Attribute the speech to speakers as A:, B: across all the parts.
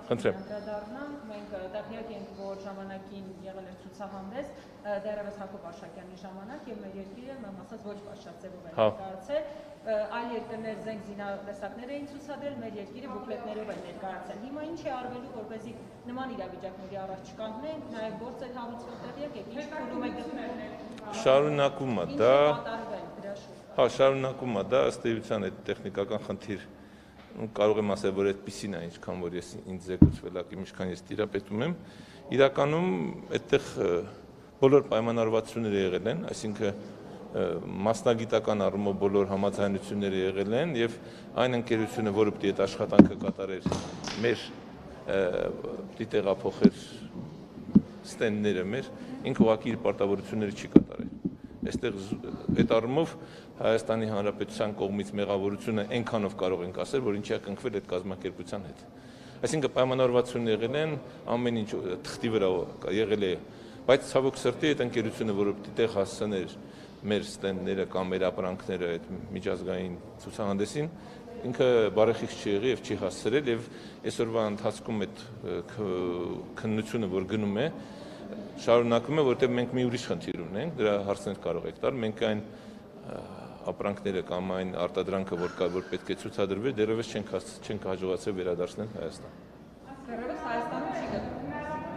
A: Խնդրեմ։
B: Անդրադառնանք, մենք տեղյակ ենք, որ ժամանակին եղել էր ցուցահանդես, դեռևս Հակոբ Արշակյանի ժամանակ եւ մեր երկիրը ասած ոչ պաշտպանությամբ էր ներկայացել, այլ երկրներ զենք զինատեսակներ էին ցուցադրել, մեր երկիրը բուկլետներով է ներկայացել։ Հիմա ինչ է արվելու, որպեսզի նման իրավիճակների առաջ կանգնենք, նաեւ գործ է հարուցվել տեղյակ եք, ինչ փուլում է գտնվել։
A: Շարունակում է դա։ Հա, շարունակում է դա, ըստ էության այդ տեխնիկական խնդիր կարող եմ ասել, որ այդպիսին է, ինչքան որ ես ինձ զեկուցվելակի, ինչքան ես տիրապետում եմ, իրականում այդտեղ բոլոր պայմանավորվածությունները եղել են, այսինքն մասնագիտական առումով բոլոր համաձայնությունները եղել են եւ այն ընկերությունը, որը պետք է այդ աշխատանքը կատարեր, մեր պետք է տեղափոխեր ստենդները մեր, ինքը ուղղակի իր պարտավորությունները չի կատարել։ Այստեղ այդ առումով Հայաստանի Հանրապետության կողմից մեղավորությունը այնքանով կարող ենք ասել, որ ինչի է կնքվել այդ կազմակերպության հետ։ Այսինքն պայմանավորվածություններ եղել են, ամեն ինչ թղթի վրա եղել է, բայց ցավոք սրտի այդ ընկերությունը, որը պետք է հասցներ մեր ստենդները կամ մեր ապրանքները այդ միջազգային ցուցահանդեսին, ինքը բարեխիղճ չի եղել եւ չի հասցրել եւ այսօրվա ընթացքում այդ քննությունը, որ գնում է, շարունակում է, որտեղ մենք մի ուրիշ խնդիր ունենք, դրա հարցներ կարող եք տալ, մենք այն ապրանքները կամ այն արտադրանքը, որ կա, որ պետք է ցուցադրվի, դեռևս չենք հաջողացել վերադարձնել Հայաստան։
B: Դեռևս Հայաստանում չի գտնվում։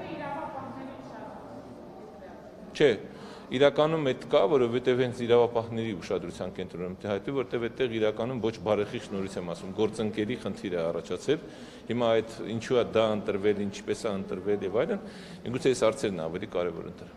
A: Չէ, իրականում այդ կա, որովհետև հենց իրավապահների ուշադրության կենտրոնում հայտնի, որտեղ այդտեղ իրականում ոչ բարեխիղճ նորից եմ ասում, գործընկերի խնդիր է առաջացել։ Հիմա այդ ինչու է դա ընտրվել, ինչպես է ընտրվել եւ այլն, միգուցե այս հարցերն ավելի կարեւոր ընտրել։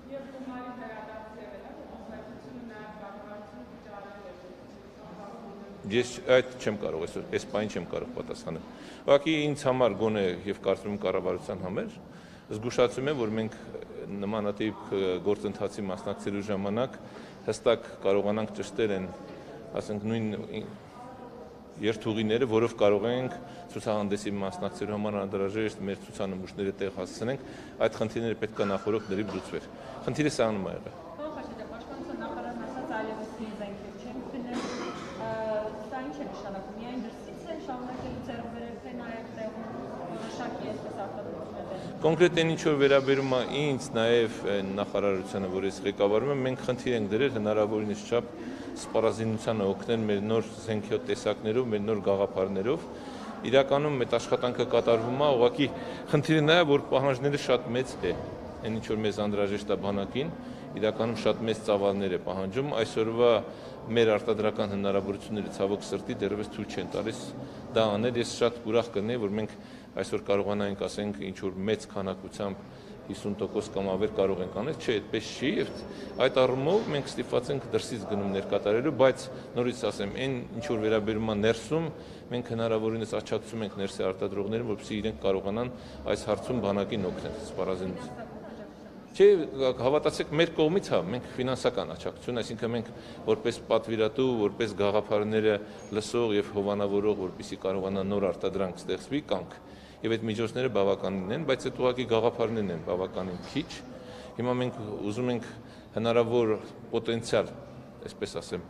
A: Ես այդ չեմ կարող, այս բանը չեմ կարող պատասխանել։ Ուղղակի ինձ համար գոնե եւ կարծում եմ կառավարության համար զգուշացում եմ, որ մենք նմանատիպ գործընթացի մասնակցելու ժամանակ հստակ կարողանանք ճշտել են, ասենք նույն երթուղիները, որով կարող ենք ցուցահանդեսի մասնակցելու համար անհրաժեշտ մեր ցուցանմուշները տեղ հասցնենք, այդ խնդիրները պետք է նախորդ լրիվ լուծվեր։ Խնդիրը սանում է եղել։
B: Պաշտպանության նախարարն ասաց այլևս մի զենքեր չեն գնել, սա ինչ է նշանակում, միայն դրսից են շարունակելու ձեռք բերել, թե նաև տեղում որոշակի այսպես արտադրություններ։
A: Կոնկրետ այն ինչ որ վերաբերում է ինձ, նաև նախարարությանը, որ ես ղեկավարում եմ, մենք խնդիր ենք դրել հնարավորինս չափ սպառազինությանը օգնել մեր նոր զենքի տեսակներով, մեր նոր գաղափարներով։ Իրականում այդ աշխատանքը կատարվում է, ուղղակի խնդիրը նա է, որ պահանջները շատ մեծ է, այն ինչ որ մեզ անհրաժեշտ է բանակին, իրականում շատ մեծ ծավալներ է պահանջում, այսօրվա մեր արտադրական հնարավորությունները ցավոք սրտի դեռևս ցույց չեն տալիս դա անել, ես շատ ուրախ կլինեի, որ մենք այսօր կարողանանք ասենք ինչ որ մեծ քանակությամբ 50% կամ ավել կարող ենք անել, չէ, այդպես չի եւ այդ առումով մենք ստիպված ենք դրսից գնումներ կատարելու, բայց նորից ասեմ, այն ինչ որ վերաբերում է ներսում, մենք հնարավորինս աչակցում ենք ներսի արտադրողներին, որպեսզի իրենք կարողանան այս հարցում բանակին օգնել սպառազինություն։ Չէ, հավատացեք, մեր կողմից հա, մենք ֆինանսական աջակցություն, այսինքն մենք որպես պատվիրատու, որպես գաղափարները լսող եւ հովանավորող, որպեսզի կարողանան նոր արտադրանք ստեղծվի, կանք։ Եվ այդ միջոցները բավականին են, բայց այդ ուղղակի գաղափարներն են բավականին քիչ։ Հիմա մենք ուզում ենք հնարավոր պոտենցիալ, այսպես ասեմ,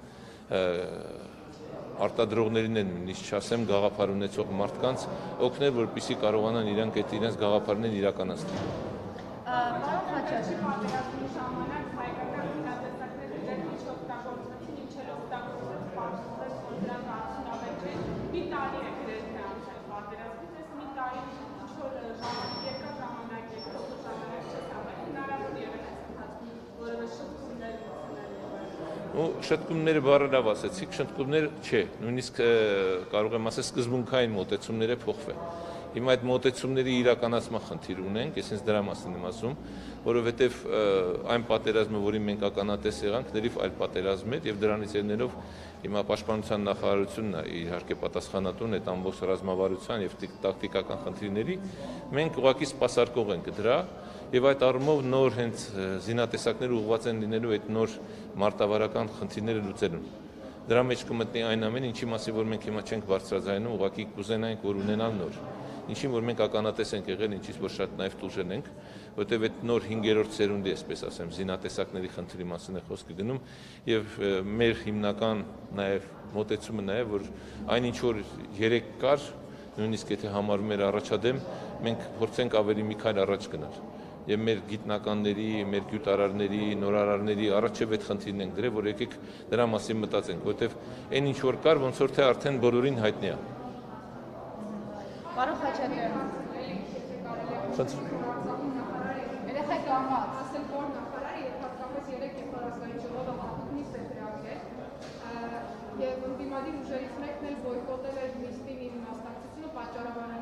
A: արտադրողներին են, նույնիսկ չասեմ, գաղափար ունեցող մարդկանց օգնել, որպեսզի կարողանան իրանք այդ իրենց գաղափարներն իրականացնել։
C: Պարոն Խաչատրյան, պատերազմի ժամանակ հայկական զինատեսակները դեռ ինչ օգտագործվեցին, ինչեր օգտագործվեց, պարզվեց, որ դրանք արդյունավետ չեն։ Մի տարի է գրեթե անցել պատերազմից, այս մի տարի ինչ-որ երկար ժամանակ է, քրոջ ժամանակ չես ավել, հնարավոր եղել այս ընթացքում որևէ շտկումներ ունենալ։
A: Շտկումները բառը լավ ասեցիք, շտկումներ չէ, նույնիսկ կարող եմ ասել սկզբունքային մոտեցումները փոխվել։ Հիմա այդ մոտեցումների իրականացման խնդիր ունենք, ես ինձ դրա մասին եմ ասում, որովհետև այն պատերազմը, որին մենք ականատես եղանք, լրիվ այլ պատերազմ էր եւ դրանից ելնելով հիմա պաշտպանության նախարարությունն է իհարկե պատասխանատուն այդ ամբողջ ռազմավարության եւ տակտիկական խնդիրների, մենք ուղղակի սպասարկող ենք դրա եւ այդ առումով նոր հենց զինատեսակները ուղղված են լինելու այդ նոր մարտավարական խնդիրները լուծելուն։ Դրա մեջ կմտնի այն ամեն ինչի մասին, որ մենք հիմա չենք բարձրաձայնում, ուղղակի կուզենայինք, որ ունենալ նոր։ Ինչին որ մենք ականատես ենք եղել, ինչից որ շատ նաև տուժել ենք, որտեղ այդ նոր 5-րդ սերունդի, այսպես ասեմ, զինատեսակների խնդրի մասին է խոսքը գնում եւ մեր հիմնական նաև մոտեցումը նաև որ այն ինչ որ երեք կար, նույնիսկ եթե համարում էր առաջադեմ, մենք փորձենք ավելի մի քայլ առաջ գնալ։ Եվ մեր գիտնականների, մեր գյուտարարների, նորարարների առաջև այդ խնդիրն ենք դրել, որ եկեք դրա մասին մտածենք, որովհետև այն ինչ որ կար, ոնց որ թե արդեն բոլորին հայտնի է։
B: Պարոն Խաչատրյան,
C: երեխեք ամաց, ասել որ նախարարը եւ հատկապես 3 կենտրոնական ժողովը հատուկ սեփրակել եւ ընդդիմադիր ուժերից մեկն էլ բոյկոտել էր նիստին իր մասնակցությունը պատճառաբանել